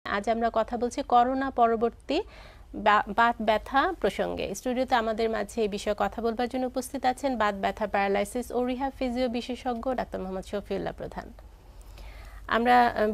আজ আমরা কথা বলছি করোনা পরবর্তী বাত ব্যথা প্রসঙ্গে। স্টুডিওতে আমাদের মাঝে এই বিষয়ে কথা বলবার জন্য উপস্থিত আছেন বাত ব্যথা, প্যারালাইসিস ও রিহ্যাব ফিজিও বিশেষজ্ঞ ডাক্তার মোহাম্মদ শফিউল্লাহ প্রধান। আমরা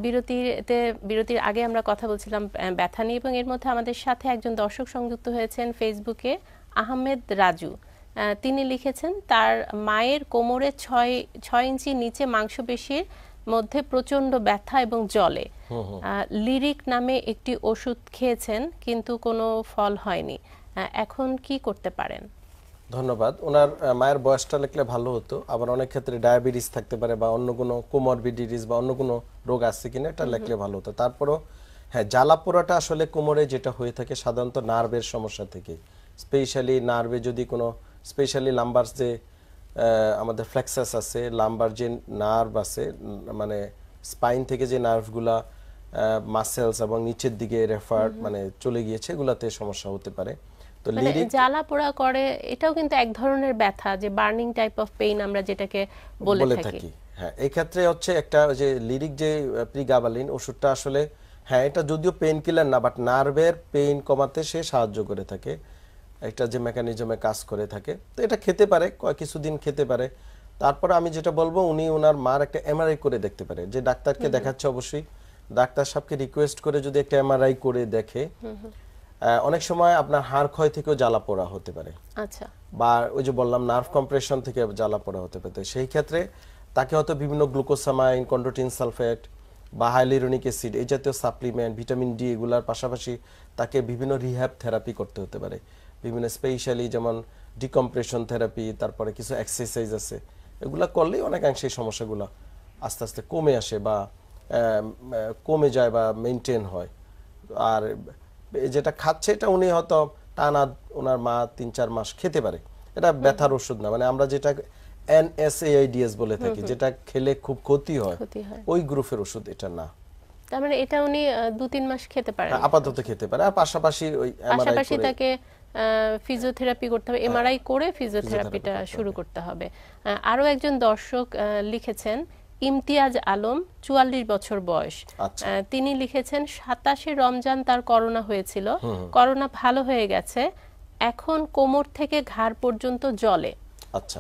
বিরতির আগে আমরা কথা বলছিলাম ব্যথা নিয়ে, এবং এর মধ্যে আমাদের সাথে একজন দর্শক সংযুক্ত হয়েছেন ফেসবুকে, আহমেদ রাজু। তিনি লিখেছেন তার মায়ের কোমরে 6 ইঞ্চি নিচে মাংসপেশির মধ্যে প্রচন্ড ব্যথা এবং জ্বলে। লিরিক নামে একটি ওষুধ খেয়েছেন কিন্তু কোনো ফল হয়নি। এখন কি করতে পারেন? ধন্যবাদ। ওনার মায়ের বয়সটা লিখলে ভালো হতো। আবার অনেক ক্ষেত্রে ডায়াবেটিস থাকতে পারে বা অন্য কোনো কোমরবিডিটিস বা অন্য কোনো রোগ আছে কিনা এটা লিখলে ভালো হতো। তারপরও হ্যাঁ, জ্বালা পোড়াটা আসলে কোমরে যেটা হয়ে থাকে সাধারণত নার্ভের সমস্যা থেকে, স্পেশালি নার্ভে যদি কোনো স্পেশালি লাম্বার যে আমাদের ফ্লেক্সাস আছে, লাম্বার যে নার্ভ আছে, মানে স্পাইন থেকে যে নার্ভগুলা মাসেলস এবং নিচের দিকে রেফার মানে চলে গিয়েছে, এগুলাতে সমস্যা হতে পারে। তো লিরিক জ্বালা পোড়া করে, এটাও কিন্তু এক ধরনের ব্যথা, যে বার্নিং টাইপ অফ পেইন আমরা যেটাকে বলে থাকি। হ্যাঁ, এই ক্ষেত্রে হচ্ছে একটা যে লিরিক যে প্রিগাবালিন ওষুধটা আসলে হ্যাঁ এটা যদিও পেইন কিলার না, বাট নার্ভের পেইন কমাতে সে সাহায্য করে থাকে, একটা যে মেকানিজমে কাজ করে থাকে। তো এটা খেতে পারে, কিছুদিন খেতে পারে। তারপর আমি যেটা বলবো, উনি ওনার মার একটা এমআরআই করে দেখতে পারে। যে ডাক্তারকে দেখাচ্ছে অবশ্যই ডাক্তার সাহেবকে রিকোয়েস্ট করে যদি একটা এমআরআই করে দেখে, অনেক সময় আপনার হাড় ক্ষয় থেকেও জ্বালা পোড়া হতে পারে, আচ্ছা, বা ওই যে বললাম নার্ভ কম্প্রেশন থেকে জ্বালা পোড়া হতে পারে। সেই ক্ষেত্রে তাকে হয়তো বিভিন্ন গ্লুকোসামাইন, কন্ড্রোটিন সালফেট বা হাইলিউরোনিক অ্যাসিড এই জাতীয় সাপ্লিমেন্ট, ভিটামিন ডি এগুলার পাশাপাশি তাকে বিভিন্ন রিহ্যাব থেরাপি করতে হতে পারে, বিভিন্ন স্পেশালি যেমন ডিকম্প্রেশন থেরাপি, তারপরে কিছু এক্সারসাইজ আছে, এগুলা করলেই অনেকাংশে এই সমস্যাগুলো আস্তে আস্তে কমে আসে বা কমে যায় বা মেনটেন হয়। আর যেটা খাচ্ছে এটা উনি হয়তো টানা ওনার মা 3-4 মাস খেতে পারে। এটা ব্যথার ওষুধ না, মানে আমরা যেটা NSAIDs বলে থাকি, যেটা খেলে খুব ক্ষতি হয়, ওই গ্রুপের ওষুধ এটা না। তার মানে এটা উনি 2-3 মাস খেতে পারেন, আপাতত খেতে পারে। আর পাশাপাশি ওই পাশাপাশি তাকে ফিজিওথেরাপি করতে হবে, এমআরআই করে ফিজিওথেরাপিটা শুরু করতে হবে। আরো একজন দর্শক লিখেছেন, ইমতিয়াজ আলম, 44 বছর বয়স। তিনি লিখেছেন 27শে রমজান তার করোনা হয়েছিল, করোনা ভালো হয়ে গেছে, এখন কোমর থেকে ঘাড় পর্যন্ত জ্বলে। আচ্ছা,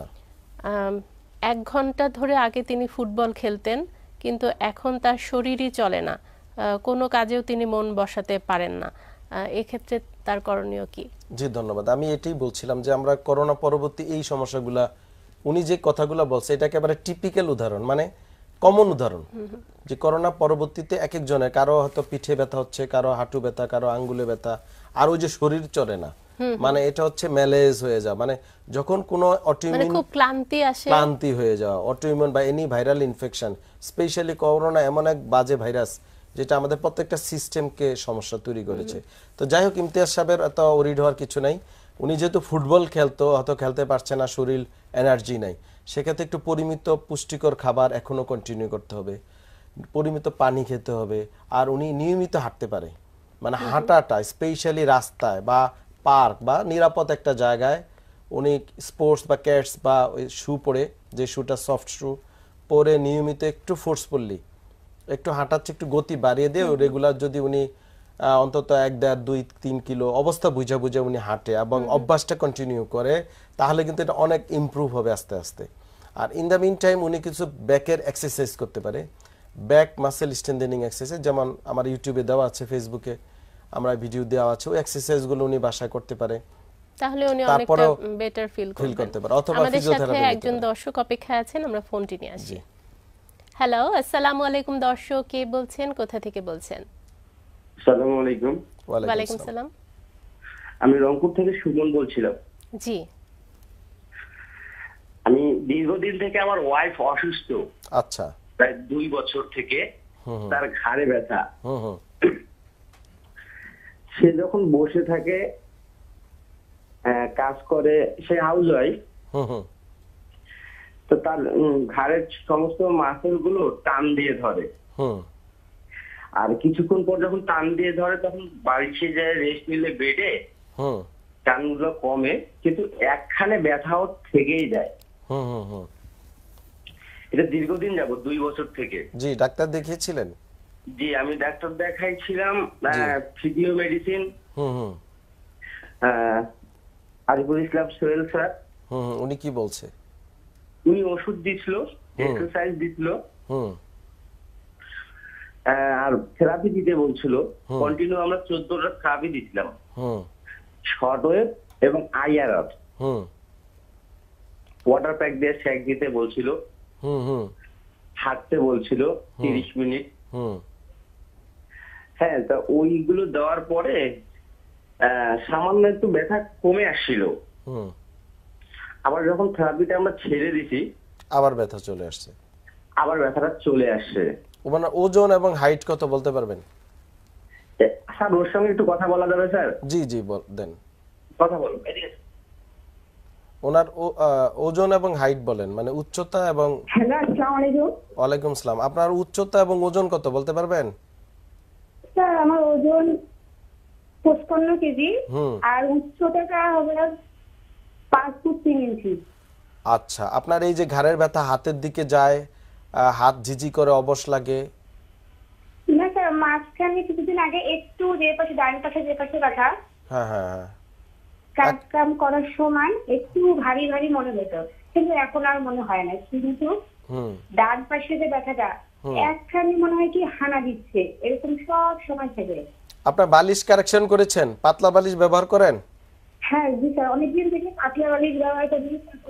1 ঘন্টা ধরে আগে তিনি ফুটবল খেলতেন, কিন্তু এখন তার শরীরই চলে না, কোনো কাজেও তিনি মন বসাতে পারেন না। এক্ষেত্রে তার করণীয় কি? জি ধন্যবাদ। আমি এটাই বলছিলাম যে আমরা করোনা পরবর্তী এই সমস্যাগুলা, উনি যে কথাগুলো বলছে এটা একেবারে টিপিক্যাল উদাহরণ, মানে কমন উদাহরণ, যে করোনা পরবর্তীতে এক একজনের, কারো হয়তো পিঠে ব্যথা হচ্ছে, কারো হাঁটু ব্যথা, কারো আঙ্গুলে ব্যথা, আর ওই যে শরীর চলে না, মানে এটা হচ্ছে ম্যালেজ হয়ে যাওয়া, মানে যখন কোনো অটোইমিউন খুব ক্লান্তি হয়ে যাওয়া, অটোইমিউন বা any viral infection, specially corona এমন এক বাজে ভাইরাস যেটা আমাদের প্রত্যেকটা সিস্টেমকে সমস্যা তৈরি করেছে। তো যাই হোক, ইমতিয়াজ সাহেবের এত ওরিড হওয়ার কিছু নাই। উনি যেহেতু ফুটবল খেলতো, হয়তো খেলতে পারছে না, শরীর এনার্জি নাই, সেক্ষেত্রে একটু পরিমিত পুষ্টিকর খাবার এখনো কন্টিনিউ করতে হবে, পরিমিত পানি খেতে হবে, আর উনি নিয়মিত হাঁটতে পারে, মানে হাঁটাটা স্পেশালি রাস্তায় বা পার্ক বা নিরাপদ একটা জায়গায় উনি স্পোর্টস বা ক্যাটস বা ওই শু পরে, যে শুটা সফট শু পরে নিয়মিত একটু ফোর্সফুলি একটু হাঁটাচ্ছে, একটু গতি বাড়িয়ে দিয়ে রেগুলার যদি উনি অন্তত 1-1.5-2-3 কিলো অবস্থা বুঝে বুঝে উনি হাঁটে এবং অভ্যাসটা কন্টিনিউ করে, তাহলে কিন্তু এটা অনেক ইমপ্রুভ হবে আস্তে আস্তে। আর ইন দ্য মিন টাইম উনি কিছু ব্যাকের এক্সারসাইজ করতে পারে, ব্যাক মাসেল স্ট্রেন্থেনিং এক্সারসাইজ, যেমন আমার ইউটিউবে দেওয়া আছে, ফেসবুকে আমরা ভিডিও দেওয়া আছে, ওই এক্সারসাইজগুলো উনি বাসায় করতে পারে, তাহলে উনি অনেকটা বেটার ফিল করতে পারে। অথবা ফিজিওথেরাপি। আমাদের সাথে একজন দর্শক অপেক্ষায় আছেন, আমরা ফোনটি নিয়ে আসি। হ্যালো, আসসালামু আলাইকুম দর্শক, কে বলছেন, কোথা থেকে বলছেন? আসসালামু আলাইকুম। ওয়া আলাইকুম সালাম। আমি রংপুর থেকে সুমন বলছিলাম। জি। আমি দীর্ঘদিন থেকে, আমার ওয়াইফ অসুস্থ। আচ্ছা। প্রায় 2 বছর থেকে তার ঘাড়ে ব্যথা। সে যখন বসে থাকে, কাজ করে, সে হাউস ওয়াইফ, তো তার ঘাড়ের সমস্ত মাসেল গুলো টান দিয়ে ধরে, আর কিছুক্ষণ পর যখন টান দিয়ে ধরে তখন বাড়ি সে যায় রেস্ট নিলে বেডে, টানগুলো কমে, কিন্তু একখানে ব্যথাও থেকেই যায়। এটা দীর্ঘদিন যাবত, 2 বছর থেকে। জি, ডাক্তার দেখিয়েছিলেন? জি আমি ডাক্তার দেখাইছিলাম, physio medicine, Ariful Islam Sohel sir. উনি কি বলছে? উনি ওষুধ দিছিল, এক্সারসাইজ দিছিল, আর থেরাপি দিতে বলছিল। কন্টিনিউ আমরা 14টা থেরাপি দিছিলাম, শর্ট ওয়েভ এবং আইআরআর। ওয়াটার প্যাক দিয়ে সেক দিতে বলছিল, হাঁটতে বলছিল 30 মিনিট। হ্যাঁ, তা ওইগুলো দেওয়ার পরে সামান্য একটু ব্যথা কমে আসছিল। আবার যখন থেরাপিটা আমরা ছেড়ে দিছি আবার ব্যথা চলে আসছে, আবার ব্যথাটা চলে আসছে। মানে ওজন এবং হাইট কত বলতে পারবেন? স্যার ওর সঙ্গে একটু কথা বলা যাবে স্যার? জি জি দেন, কথা বলুন। এদিকে ওনার ওজন এবং হাইট বলেন, মানে উচ্চতা এবং। হ্যালো, আসসালামু আলাইকুম। ওয়ালাইকুম আসসালাম। আপনার উচ্চতা এবং ওজন কত বলতে পারবেন? স্যার আমার ওজন 55 কেজি আর উচ্চতাটা হবে 5 ফুট 3 ইঞ্চি। আচ্ছা, আপনার এই যে ঘাড়ের ব্যথা হাতের দিকে যায়, হাত ঝিঝি করে অবশ লাগে? না স্যার, মাঝখানে কিছুদিন আগে একটু যে পাশে ডান পাশে যে পাশে ব্যথা, হ্যাঁ হ্যাঁ হ্যাঁ, কাজ করার সময় একটু ভারী ভারী মনে হতো, কিন্তু এখন আর মনে হয় না। কিন্তু ডান পাশে যে ব্যথাটা একখানি মনে হয় কি হানা দিচ্ছে, এরকম সব সময় থেকে। আপনার বালিশ কারেকশন করেছেন? পাতলা বালিশ ব্যবহার করেন? হ্যাঁ জি স্যার, অনেকদিন থেকে পাতলা বালিশ ব্যবহার করি।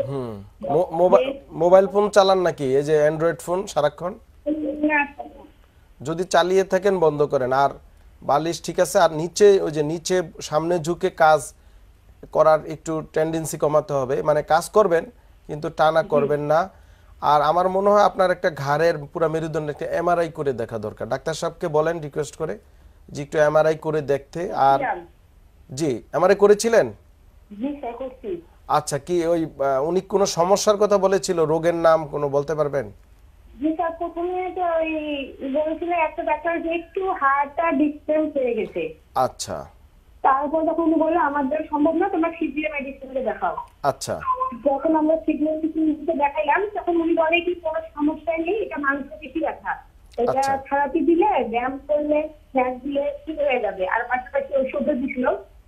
মোবাইল ফোন চালান নাকি, এই যে অ্যান্ড্রয়েড ফোন সারাক্ষণ? না, যদি চালিয়ে থাকেন বন্ধ করেন। আর বালিশ ঠিক আছে, আর নিচে ওই যে নিচে সামনে ঝুঁকে কাজ করার একটু টেন্ডেন্সি কমাতে হবে, মানে কাজ করবেন কিন্তু টানা করবেন না। আর আমার মনে হয় আপনার একটা ঘাড়ের পুরো মেরুদণ্ড একটা এমআরআই করে দেখা দরকার। ডাক্তার সাহেবকে বলেন রিকোয়েস্ট করে যে একটু এমআরআই করে দেখতে। আর জি, এমআরআই করেছিলেন? জি স্যার করছি। আচ্ছা, কি ওই উনি কোনো সমস্যার কথা বলেছিল, রোগের নাম কোনো বলতে পারবেন? জি স্যার, প্রথমে তো ওই বলেছিল একটা ডাক্তার যে একটু হাড়টা ডিসটেন্স হয়ে গেছে। আচ্ছা, তারপর যখন উনি বললো আমার দ্বারা সম্ভব না, তোমরা ফিজিও মেডিসিনে দেখাও। আচ্ছা, যখন আমরা ফিজিও মেডিসিনে দেখাইলাম তখন উনি বলে কি কোনো সমস্যা নেই, এটা মাংসপেশি ব্যথা, এটা থেরাপি দিলে ব্যায়াম করলে স্ন্যাক দিলে ঠিক হয়ে যাবে, আর পাশাপাশি ওষুধও দিছিল।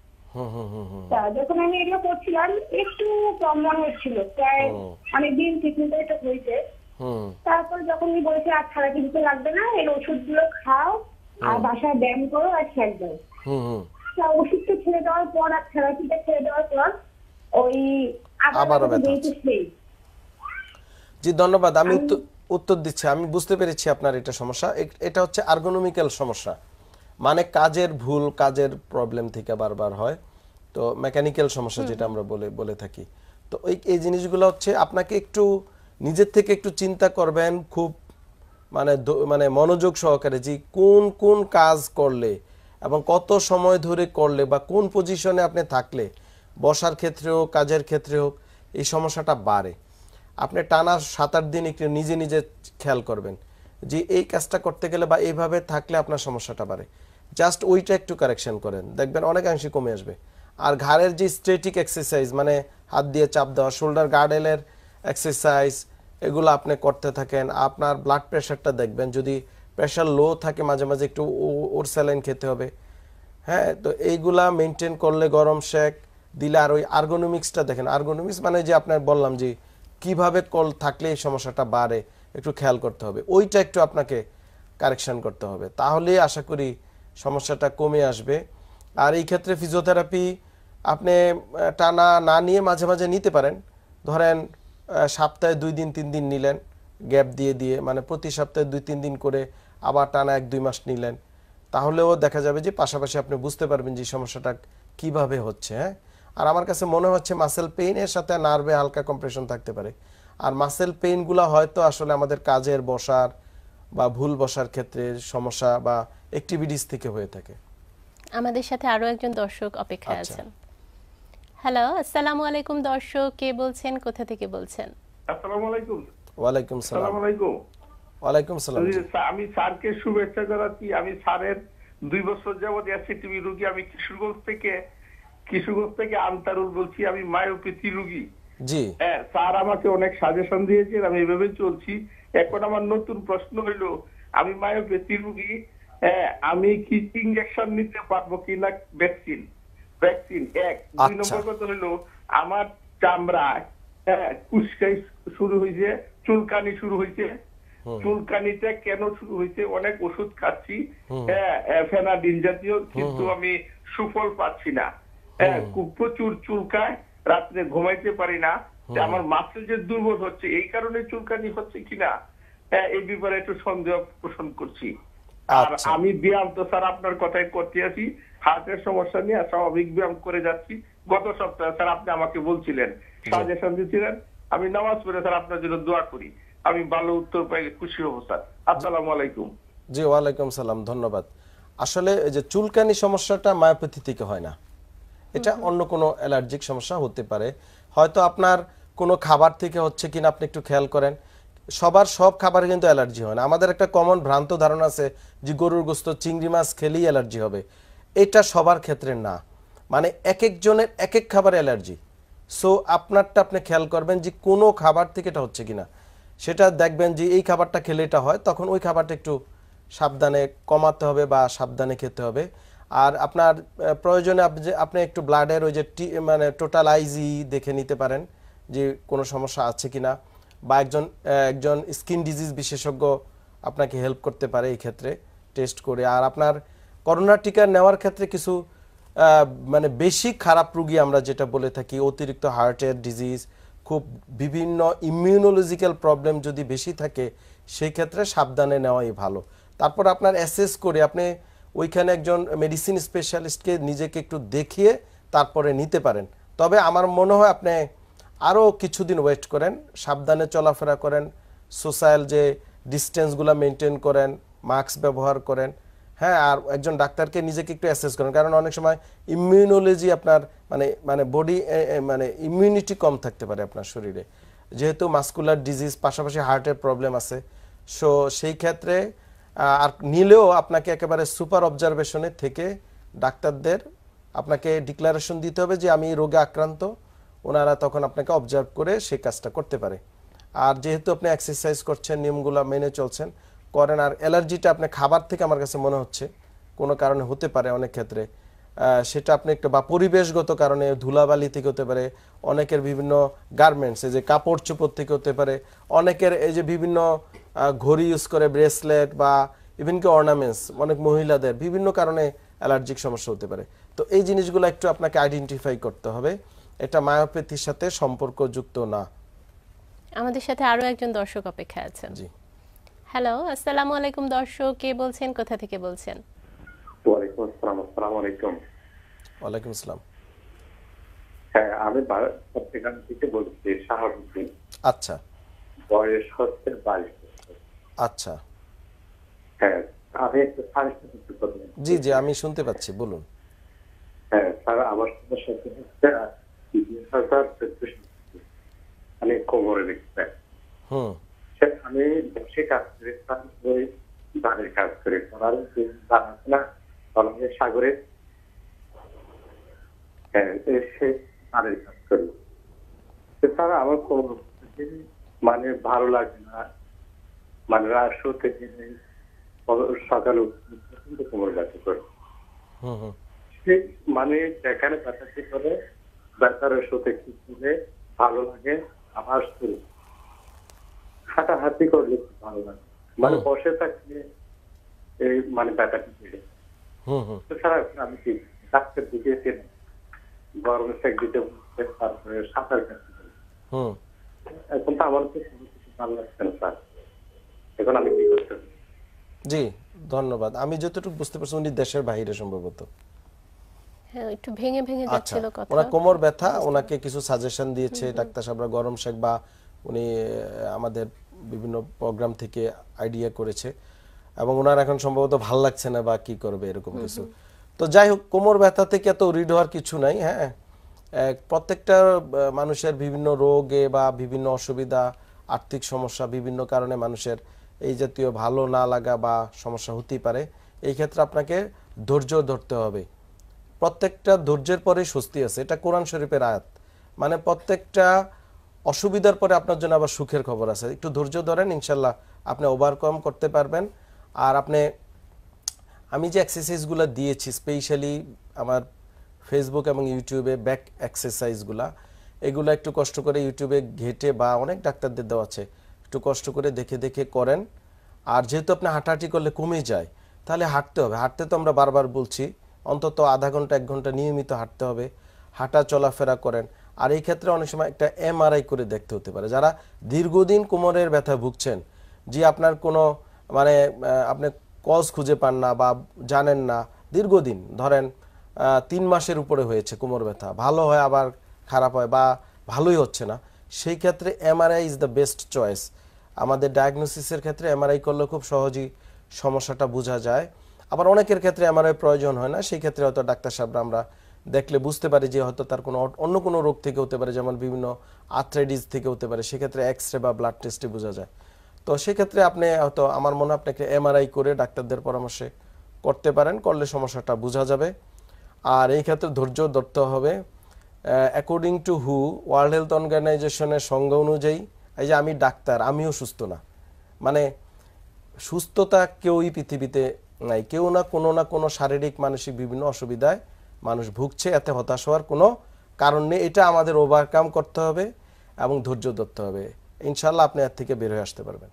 তা যখন আমি এগুলো করছিলাম একটু কম মনে হচ্ছিল, প্রায় অনেকদিন ট্রিটমেন্ট এটা হয়েছে। তারপর যখন উনি বলেছে আর থেরাপি দিতে লাগবে না, এই ওষুধগুলো খাও আর বাসায় ব্যায়াম করো আর স্ন্যাক দাও। ওষুধটা ছেড়ে দেওয়ার পর আর থেরাপিটা ছেড়ে দেওয়ার পর ওই আবারও ব্যথা হচ্ছে। জি ধন্যবাদ, আমি উত্তর দিচ্ছি। আমি বুঝতে পেরেছি আপনার এটা সমস্যা। এটা হচ্ছে আর্গোনমিক্যাল সমস্যা, মানে কাজের ভুল, কাজের প্রবলেম থেকে বারবার হয়। তো মেকানিক্যাল সমস্যা যেটা আমরা বলে থাকি। তো এই জিনিসগুলো হচ্ছে আপনাকে একটু নিজের থেকে একটু চিন্তা করবেন, খুব মানে মনোযোগ সহকারে, যে কোন কোন কাজ করলে এবং কত সময় ধরে করলে বা কোন পজিশনে আপনি থাকলে, বসার ক্ষেত্রে হোক কাজের ক্ষেত্রে হোক, এই সমস্যাটা বাড়ে। আপনি টানা 7-8 দিন একটু নিজে নিজে খেয়াল করবেন যে এই কাজটা করতে গেলে বা এইভাবে থাকলে আপনার সমস্যাটা বাড়ে। জাস্ট ওইটা একটু কারেকশন করেন, দেখবেন অনেকাংশে কমে আসবে। আর ঘাড়ের যে স্ট্রেটিক এক্সারসাইজ, মানে হাত দিয়ে চাপ দেওয়া, শোল্ডার গার্ডেলের এক্সারসাইজ, এগুলো আপনি করতে থাকেন। আপনার ব্লাড প্রেশারটা দেখবেন, যদি প্রেশার লো থাকে মাঝে মাঝে একটু ওর স্যালাইন খেতে হবে। হ্যাঁ, তো এইগুলা মেনটেন করলে, গরম শেক দিলে, আর ওই আর্গোনমিক্সটা দেখেন। আর্গোনমিক্স মানে যে আপনার বললাম যে কিভাবে কল থাকলে এই সমস্যাটা বাড়ে একটু খেয়াল করতে হবে, ওইটা একটু আপনাকে কারেকশন করতে হবে, তাহলে আশা করি সমস্যাটা কমে আসবে। আর এই ক্ষেত্রে ফিজিওথেরাপি আপনি টানা না নিয়ে মাঝে মাঝে নিতে পারেন। ধরেন সপ্তাহে 2 দিন 3 দিন নিলেন, গ্যাপ দিয়ে দিয়ে, মানে প্রতি সপ্তাহে 2-3 দিন করে, আবার টানা 1-2 মাস নিলেন, তাহলেও দেখা যাবে যে পাশাপাশি আপনি বুঝতে পারবেন যে সমস্যাটা কিভাবে হচ্ছে। হ্যাঁ, আর আমার কাছে মনে হচ্ছে মাসেল পেইনের সাথে নার্ভে হালকা কম্প্রেশন থাকতে পারে। আর মাসেল পেইনগুলো হয়তো আসলে আমাদের কাজের বসার বা ভুল বসার ক্ষেত্রে সমস্যা বা অ্যাক্টিভিটিস থেকে হয়ে থাকে। আমাদের সাথে আরো একজন দর্শক অপেক্ষায় আছেন। হ্যালো, আসসালামু আলাইকুম দর্শক, কে বলছেন, কোথা থেকে বলছেন? আসসালামু আলাইকুম। ওয়ালাইকুম সালাম। আসসালামু আলাইকুম। ওয়ালাইকুম সালাম। আমি স্যারকে শুভেচ্ছা জানাচ্ছি। আমি স্যারের 2 বছর যাবত অ্যাসিটিভি রোগী। আমি কিশোরগঞ্জ থেকে আনতারুল বলছি। আমি মায়োপ্যাথি রোগী। জি হ্যাঁ, স্যার আমাকে অনেক সাজেশন দিয়েছেন, আমি এভাবে চলছি। এখন আমার নতুন প্রশ্ন হইলো, আমি মায়োপ্যাথি রোগী, হ্যাঁ আমি কি ইনজেকশন নিতে পারবো কিনা ভ্যাকসিন ভ্যাকসিন এক দুই নম্বর কথা হলো আমার চামড়ায় কুচকাই শুরু হয়েছে চুলকানি শুরু হয়েছে চুলকানিটা কেন শুরু হয়েছে অনেক ওষুধ খাচ্ছি ফেনাডিন জাতীয় কিন্তু আমি সুফল পাচ্ছি না খুব প্রচুর চুলকায় রাত্রে ঘুমাইতে পারি না আমার মাসেল যে দুর্বল হচ্ছে এই কারণে চুলকানি হচ্ছে কিনা এই ব্যাপারে একটু সন্দেহ পোষণ করছি আর আমি ব্যায়াম তো স্যার আপনার কথাই করতে আছি হার্টের সমস্যা নিয়ে স্বাভাবিক ব্যায়াম করে যাচ্ছি গত সপ্তাহে স্যার আপনি আমাকে বলছিলেন সাজেশন দিয়েছিলেন আমি নামাজ পড়ে স্যার আপনার জন্য দোয়া করি আমি ভালো উত্তর পাই খুশি হব স্যার আসসালামু আলাইকুম জি ওয়ালাইকুম সালাম ধন্যবাদ আসলে এই যে চুলকানি সমস্যাটা মায়োপ্যাথি থেকে হয় না এটা অন্য কোনো অ্যালার্জিক সমস্যা হতে পারে হয়তো আপনার কোনো খাবার থেকে হচ্ছে কিনা আপনি একটু খেয়াল করেন সবার সব খাবারে কিন্তু অ্যালার্জি হয় না আমাদের একটা কমন ভ্রান্ত ধারণা আছে যে গরুর গোশত চিংড়ি মাছ খেলেই অ্যালার্জি হবে এটা সবার ক্ষেত্রে না মানে এক একজনের এক এক খাবারে অ্যালার্জি সো আপনারটা আপনি খেয়াল করবেন যে কোনো খাবার থেকে এটা হচ্ছে কিনা সেটা দেখবেন যে এই খাবারটা খেলে এটা হয় তখন ওই খাবারটা একটু সাবধানে কমাতে হবে বা সাবধানে খেতে হবে আর আপনার প্রয়োজনে আপনি একটু ব্লাডের ওই যে মানে টোটাল আইজি দেখে নিতে পারেন যে কোনো সমস্যা আছে কিনা বা একজন স্কিন ডিজিজ বিশেষজ্ঞ আপনাকে হেল্প করতে পারে এই ক্ষেত্রে টেস্ট করে আর আপনার করোনা টিকা নেওয়ার ক্ষেত্রে কিছু মানে বেশি খারাপ রোগী আমরা যেটা বলে থাকি অতিরিক্ত হার্টের ডিজিজ খুব বিভিন্ন ইমিউনোলজিক্যাল প্রবলেম যদি বেশি থাকে সেই ক্ষেত্রে সাবধানে নেওয়াই ভালো তারপর আপনার অ্যাসেস করে আপনি ওইখানে একজন মেডিসিন স্পেশালিস্টকে নিজেকে একটু দেখিয়ে তারপরে নিতে পারেন তবে আমার মনে হয় আপনি আরও কিছুদিন ওয়েট করেন সাবধানে চলাফেরা করেন সোশ্যাল যে ডিস্টেন্সগুলো মেনটেন করেন মাস্ক ব্যবহার করেন হ্যাঁ আর একজন ডাক্তারকে নিজেকে একটু অ্যাসেস করেন কারণ অনেক সময় ইমিউনোলজি আপনার মানে বডি মানে ইমিউনিটি কম থাকতে পারে আপনার শরীরে যেহেতু মাসকুলার ডিজিজ পাশাপাশি হার্টের প্রবলেম আছে সো সেই ক্ষেত্রে আর নিলেও আপনাকে একেবারে সুপার অবজারভেশনে থেকে ডাক্তারদের আপনাকে ডিক্লারেশন দিতে হবে যে আমি রোগে আক্রান্ত ওনারা তখন আপনাকে অবজার্ভ করে সেই কাজটা করতে পারে আর যেহেতু আপনি এক্সারসাইজ করছেন নিয়মগুলো মেনে চলছেন করেন আর অ্যালার্জিটা আপনি খাবার থেকে আমার কাছে মনে হচ্ছে কোনো কারণে হতে পারে অনেক ক্ষেত্রে সেটা আপনি একটু বা পরিবেশগত কারণে ধুলাবালি থেকে হতে পারে অনেকের বিভিন্ন গার্মেন্টস এই যে কাপড় চোপড় থেকে হতে পারে অনেকের এই যে বিভিন্ন ঘড়ি ইউজ করে ব্রেসলেট বা ইভেন কি অর্নামেন্টস অনেক মহিলাদের বিভিন্ন কারণে অ্যালার্জিক সমস্যা হতে পারে তো এই জিনিসগুলো একটু আপনাকে আইডেন্টিফাই করতে হবে এটা মায়োপ্যাথির সাথে সম্পর্কযুক্ত না আমাদের সাথে আরো একজন দর্শক অপেক্ষায় আছেন জি হ্যালো আসসালামু আলাইকুম দর্শক কে বলছেন কোথা থেকে বলছেন ওয়ালাইকুম আসসালাম আসসালামু আলাইকুম ওয়ালাইকুম আসসালাম হ্যাঁ আমি চট্টগ্রাম থেকে বলছি শাহাবুদ্দিন আচ্ছা বয়স হচ্ছে 22 আচ্ছা হ্যাঁ আমি একটু সাজেশন দিতে পারি জি জি আমি শুনতে পাচ্ছি বলুন হ্যাঁ স্যার আমার সমস্যা হচ্ছে 2014 আমি কোমরে দেখতে আমি বসে কাজ করে ওই ধানের কাজ করে করার না সাগরে হ্যাঁ সে ধানের কাজ করি স্যার আমার কোমর মানে ভালো লাগে না মানে রাত শুতে সকালে কোমর ব্যথা করে মানে যেখানে ব্যথাতে করে ব্যথার শুতে কিছুতে ভালো লাগে আমার শুরু হাঁটাহাঁটি করলে ভালো লাগে মানে বসে থাকলে এই মানে ব্যথাটি বেড়ে ছাড়া আমি কি ডাক্তার দিকে গরম সেক দিতে তারপরে সাঁতার কাটতে এখন তো আমার তো কোনো কিছু ভালো লাগছে না স্যার এখন আমি কি করতে পারি জি ধন্যবাদ আমি যতটুকু বুঝতে পারছি উনি দেশের বাইরে সম্ভবত হ্যাঁ একটু ভেঙে ভেঙে যাচ্ছিল কথা ওনার কোমর ব্যথা ওনাকে কিছু সাজেশন দিয়েছে ডাক্তার সাহেবরা গরম শেক বা উনি আমাদের বিভিন্ন প্রোগ্রাম থেকে আইডিয়া করেছে এবং ওনার এখন সম্ভবত ভাল লাগছে না বা কি করবে এরকম কিছু তো যাই হোক কোমর ব্যথা থেকে এত রিড হওয়ার কিছু নাই হ্যাঁ প্রত্যেকটা মানুষের বিভিন্ন রোগে বা বিভিন্ন অসুবিধা আর্থিক সমস্যা বিভিন্ন কারণে মানুষের এই জাতীয় ভালো না লাগা বা সমস্যা হতেই পারে এই ক্ষেত্রে আপনাকে ধৈর্য ধরতে হবে প্রত্যেকটা ধৈর্যের পরে স্বস্তি আছে এটা কোরআন শরীফের আয়াত মানে প্রত্যেকটা অসুবিধার পরে আপনার জন্য আবার সুখের খবর আছে একটু ধৈর্য ধরেন ইনশাল্লাহ আপনি ওভারকাম করতে পারবেন আর আপনি আমি যে এক্সারসাইজগুলো দিয়েছি স্পেশালি আমার ফেসবুক এবং ইউটিউবে ব্যাক এক্সারসাইজগুলা, এগুলো একটু কষ্ট করে ইউটিউবে ঘেটে বা অনেক ডাক্তারদের দেওয়া আছে, একটু কষ্ট করে দেখে দেখে করেন। আর যেহেতু আপনি হাঁটাহাঁটি করলে কমে যায়, তাহলে হাঁটতে হবে। হাঁটতে তো আমরা বারবার বলছি, অন্তত আধা ঘন্টা 1 ঘন্টা নিয়মিত হাঁটতে হবে, হাঁটা চলাফেরা করেন। আর এই ক্ষেত্রে অনেক সময় একটা MRI করে দেখতে হতে পারে। যারা দীর্ঘদিন কোমরের ব্যথা ভুগছেন, যে আপনার কোনো মানে আপনি কজ খুঁজে পান না বা জানেন না, দীর্ঘদিন ধরেন 3 মাসের উপরে হয়েছে কোমর ব্যথা, ভালো হয় আবার খারাপ হয় বা ভালোই হচ্ছে না, সেই ক্ষেত্রে MRI is the best choice. আমাদের ডায়াগনোসিসের ক্ষেত্রে MRI করলে খুব সহজেই সমস্যাটা বোঝা যায়। আবার অনেকের ক্ষেত্রে MRI প্রয়োজন হয় না, সেই ক্ষেত্রে হয়তো ডাক্তার সাহেবরা আমরা দেখলে বুঝতে পারি যে হয়তো তার কোনো অন্য কোনো রোগ থেকে হতে পারে, যেমন বিভিন্ন আর্থ্রাইটিস থেকে হতে পারে, সেক্ষেত্রে এক্সরে বা ব্লাড টেস্টে বোঝা যায়। তো সেক্ষেত্রে আপনি হয়তো আমার মনে হয় আপনাকে MRI করে ডাক্তারদের পরামর্শে করতে পারেন, করলে সমস্যাটা বোঝা যাবে। আর এই ক্ষেত্রে ধৈর্য ধরতে হবে। অ্যাকর্ডিং টু ওয়ার্ল্ড হেলথ অর্গানাইজেশনের সংজ্ঞা অনুযায়ী, এই যে আমি ডাক্তার, আমিও সুস্থ না, মানে সুস্থতা কেউই পৃথিবীতে নাই, কেউ না কোনো শারীরিক মানসিক বিভিন্ন অসুবিধায় মানুষ ভুগছে, এতে হতাশ হওয়ার কোনো কারণ নেই। এটা আমাদের ওভারকাম করতে হবে এবং ধৈর্য ধরতে হবে। ইনশাআল্লাহ আপনি এর থেকে বের হয়ে আসতে পারবেন।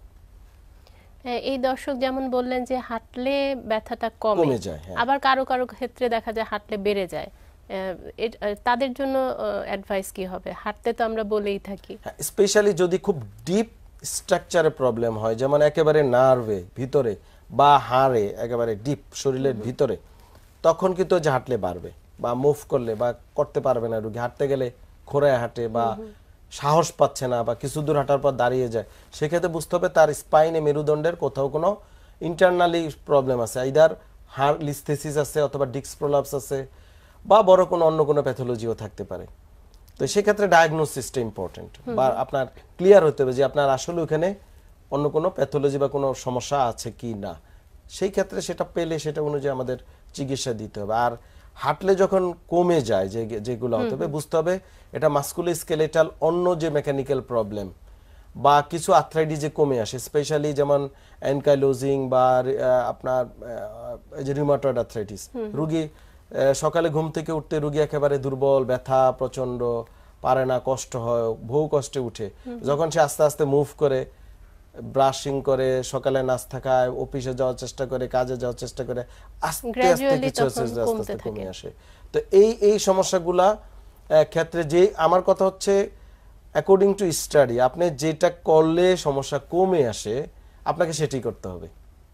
এই দর্শক যেমন বললেন যে হাঁটলে ব্যথাটা কমে যায়, আবার কারো কারো ক্ষেত্রে দেখা যায় হাঁটলে বেড়ে যায়, তাদের জন্য অ্যাডভাইস কি হবে? হাঁটতে তো আমরা বলেই থাকি, স্পেশালি যদি খুব ডিপ স্ট্রাকচারে প্রবলেম হয়, যেমন একেবারে নার্ভে ভিতরে বা হাড়ে একেবারে ডিপ শরীরের ভিতরে, তখন কিন্তু যে হাঁটলে বাড়বে বা মুভ করলে বা করতে পারবে না রোগী। হাঁটতে গেলে খোঁড়ায় হাঁটে বা সাহস পাচ্ছে না বা কিছু দূর হাঁটার পর দাঁড়িয়ে যায়, সেক্ষেত্রে বুঝতে হবে তার স্পাইনে মেরুদণ্ডের কোথাও কোনো ইন্টারনালি প্রবলেম আছে, আইদার হাড় লিস্থেসিস আছে অথবা ডিস্ক প্রলাপস আছে বা বড় কোনো অন্য কোনো প্যাথোলজিও থাকতে পারে। তো সেক্ষেত্রে ডায়াগনোসিসটা ইম্পর্টেন্ট, বা আপনার ক্লিয়ার হতে হবে যে আপনার আসলে ওখানে অন্য কোনো প্যাথোলজি বা কোনো সমস্যা আছে কি না। সেই ক্ষেত্রে সেটা পেলে সেটা অনুযায়ী আমাদের চিকিৎসা দিতে হবে। আর হাঁটলে যখন কমে যায় যেগুলো হতে হবে, বুঝতে হবে এটা মাস্কুলোস্কেলেটাল অন্য যে মেকানিক্যাল প্রবলেম বা কিছু আর্থ্রাইটিসে কমে আসে, স্পেশালি যেমন অ্যানকাইলোজিং বা আপনার যে রিউমাটয়েড আর্থ্রাইটিস। রোগী সকালে ঘুম থেকে উঠতে রোগী একেবারে দুর্বল, ব্যথা প্রচন্ড, পারে না, কষ্ট হয়, বহু কষ্টে উঠে। যখন সে আস্তে আস্তে মুভ করে, ব্রাশিং করে, সকালে নাস্তা খায়, অফিসে যাওয়ার চেষ্টা করে, কাজে যাওয়ার চেষ্টা করে, আস্তে আস্তে কিছু আস্তে আস্তে কমে আসে। তো এই সমস্যাগুলা ক্ষেত্রে যে আমার কথা হচ্ছে অ্যাকর্ডিং টু স্টাডি, আপনি যেটা করলে সমস্যা কমে আসে আপনাকে সেটাই করতে হবে।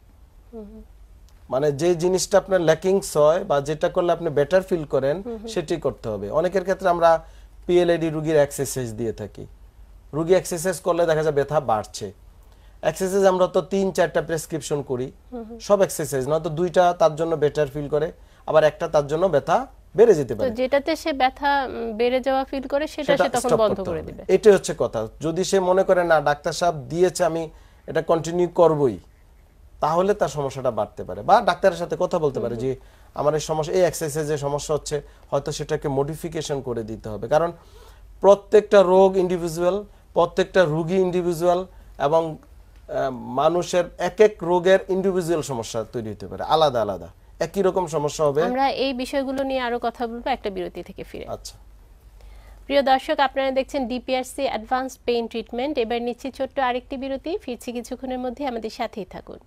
মানে যে জিনিসটা আপনার ল্যাকিংস হয় বা যেটা করলে আপনি বেটার ফিল করেন সেটাই করতে হবে। অনেকের ক্ষেত্রে আমরা পিএলআইডি রোগীর এক্সারসাইজ দিয়ে থাকি, রোগী এক্সারসাইজ করলে দেখা যায় ব্যথা বাড়ছে। এক্সারসাইজ আমরা তো 3-4টা প্রেসক্রিপশন করি, সব এক্সারসাইজ না তো 2টা তার জন্য বেটার ফিল করে, আবার একটা তার জন্য ব্যথা বেড়ে যেতে পারে। তো যেটাতে সে ব্যথা বেড়ে যাওয়া ফিল করে সেটা সে তখন বন্ধ করে দিবে, এটাই হচ্ছে কথা। যদি সে মনে করে না ডাক্তার সাহেব দিয়েছে আমি এটা কন্টিনিউ করবই, তাহলে তার সমস্যাটা বাড়তে পারে। বা ডাক্তারের সাথে কথা বলতে পারে যে আমার এই সমস্যা, এই এক্সারসাইজে সমস্যা হচ্ছে, হয়তো সেটাকে মডিফিকেশন করে দিতে হবে। কারণ প্রত্যেকটা রোগ ইন্ডিভিজুয়াল, প্রত্যেকটা রোগী ইন্ডিভিজুয়াল, এবং মানুষের এক এক রোগের ইন্ডিভিজুয়াল সমস্যা তৈরি হতে পারে, আলাদা আলাদা, একই রকম সমস্যা হবে। আমরা এই বিষয়গুলো নিয়ে আরো কথা বলবো একটা বিরতি থেকে ফিরে। আচ্ছা প্রিয় দর্শক, আপনারা দেখছেন ডিপিআরসি অ্যাডভান্স পেইন ট্রিটমেন্ট। এবার নিচ্ছি ছোট্ট আরেকটি বিরতি, ফিরছি কিছুক্ষণের মধ্যে, আমাদের সাথেই থাকুন।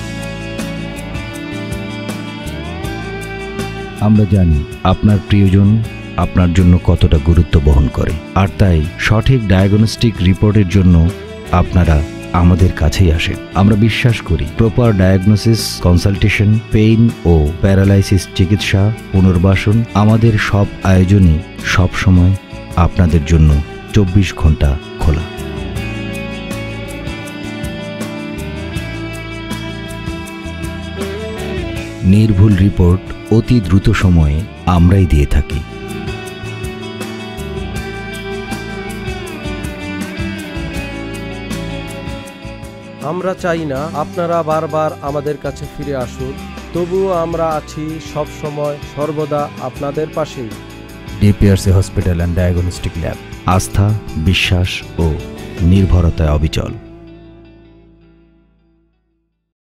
আমরা জানি আপনার প্রিয়জন আপনার জন্য কতটা গুরুত্ব বহন করে, আর তাই সঠিক ডায়াগনস্টিক রিপোর্টের জন্য আপনারা আমাদের কাছেই আসেন। আমরা বিশ্বাস করি প্রপার ডায়াগনোসিস, কনসালটেশন, পেইন ও প্যারালাইসিস চিকিৎসা, পুনর্বাসন, আমাদের সব আয়োজনই সব সময় আপনাদের জন্য 24 ঘন্টা খোলা। নির্ভুল রিপোর্ট অতি দ্রুত সময়ে আমরাই দিয়ে থাকি। আমরা চাই না আপনারা বারবার আমাদের কাছে ফিরে আসুন, তবুও আমরা আছি সব সময় সর্বদা আপনাদের পাশেই। DPRC hospital and diagnostic lab, আস্থা, বিশ্বাস ও নির্ভরতায় অবিচল।